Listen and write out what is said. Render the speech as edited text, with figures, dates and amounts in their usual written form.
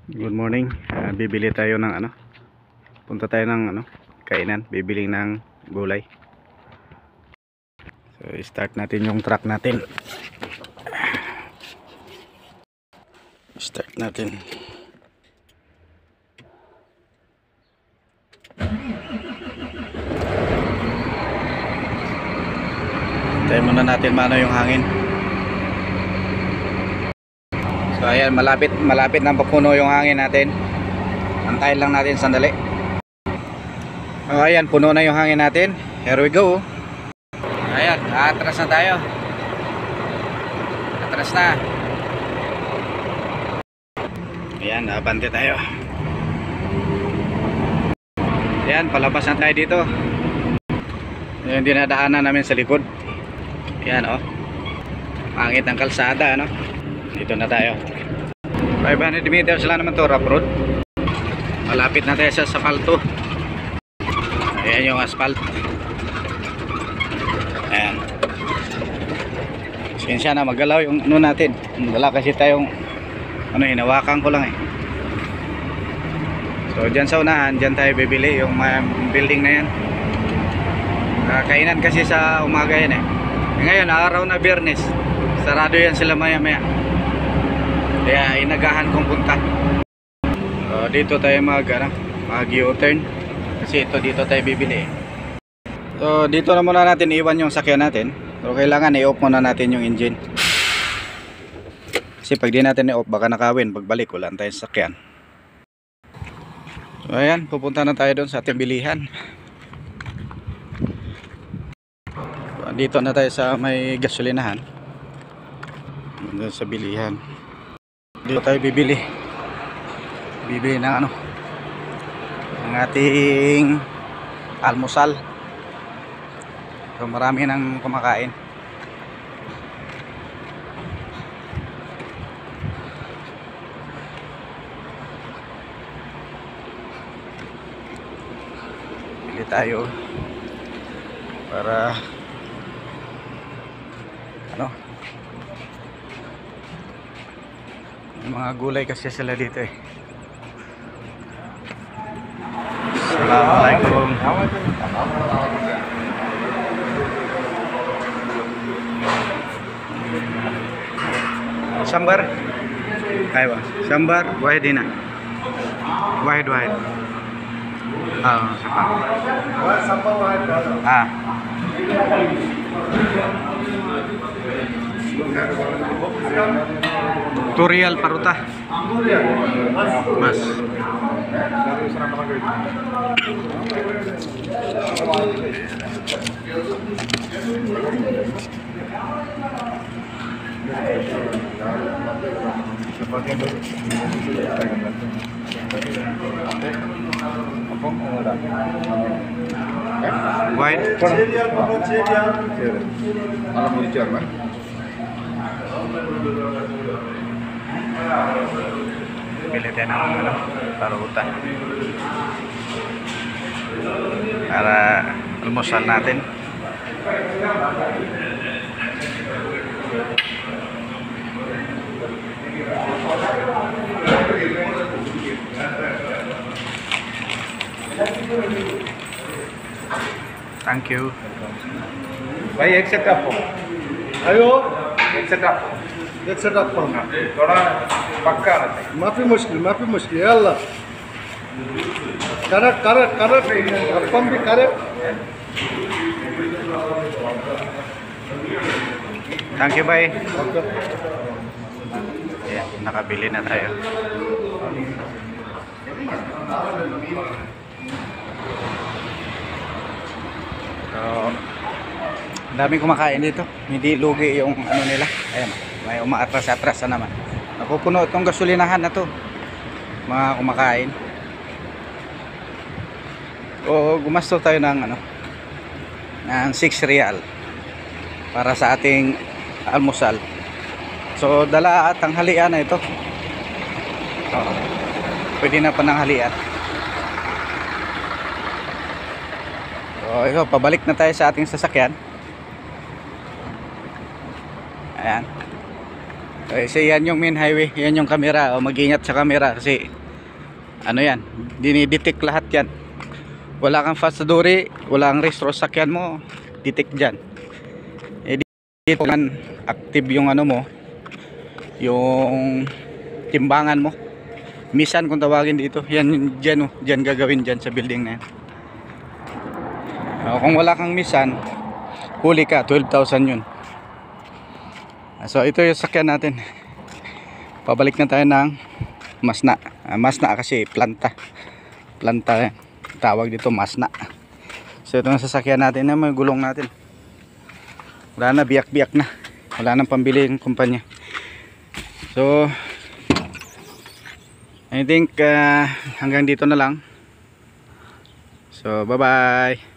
Good morning. Bibili tayo ng punta tayo ng kainan, bibili ng gulay. So start natin yung truck natin. Start natin. Tayo muna natin mano yung hangin. So ayan, malapit na papuno yung hangin natin. Antayin lang natin sandali. Oh, ayan, puno na yung hangin natin. Here we go. Ayan, atras na tayo. Atras na. Ayan, abante tayo. Ayan, palabas na tayo dito. Yung dinadaanan namin sa likod. Ayan, oh. Pangit ang kalsada, ano. Dito na tayo. 500 meters lang naman to, rough road. Malapit na tayo sa asfalto. Ayan yung asphalt. Ayan. Sinsya na magalaw yung natin. Wala kasi tayong hinawakan ko lang eh. So dyan sa unahan, dyan tayo bibili yung building na yan. Kainan kasi sa umaga yan eh. Ngayon araw na Biyernes, sarado yan sila maya maya. Kaya inagahan kong punta. So dito tayo mag U-turn. Kasi dito tayo bibili. So dito na muna natin iwan yung sakyan natin. Pero kailangan i-off muna natin yung engine. Kasi pag di natin i-off baka nakawin. Pagbalik wala tayong sakyan. So ayan, pupunta na tayo doon sa ating bilihan. So, dito na tayo sa may gasolinahan. Doon sa bilihan. Dito tayo bibili. Bibili ng ng ating almusal. So marami nang kumakain. Bili tayo para mga gulay kasi sila dito eh. Assalamualaikum. Sambar? Aywa. Sambar, wahid ina. Wahid. Sambar wahid. Tutorial paruta. Mas. White. Pilih tayo ng paruta para almusal natin. Thank you. भाई एक सेट आपको आयो एक सेट आपको थोड़ा पक्का माफी मुश्किल यल्ला करेक्ट अपन भी correct. Thank you, bye. Ayan, nakabili na tayo. So, daming kumakain dito. Hindi lugi yung nila. Ayan, may umaatras-atras na naman. Napupuno itong gasolinahan na to. Mga kumakain. O gumasto tayo ng ng 6 real para sa ating almusal. So dala at tanghalian na ito. Pwede na pananghalian. So ito, pabalik na tayo sa ating sasakyan. Ayan. Kasi yan yung main highway, yan yung camera. O, mag-ingat sa camera kasi ano yan, dinidetect lahat yan. Wala kang fast duri, wala kang restro sakyan mo, detect dyan. Eh, dito kan active yung ano mo, yung timbangan mo. Misan kung tawagin dito, yan dyan, oh, dyan gagawin dyan sa building na yan. Kung wala kang misan, huli ka, 12,000 yun. So ito yung sakyan natin. Pabalik na tayo ng Masna. Masna kasi planta yan. Tawag dito Masna. So ito yung sasakyan natin na may gulong natin. Wala na, biyak-biyak na. Wala nang pambili yung kumpanya. So I think hanggang dito na lang. So bye bye.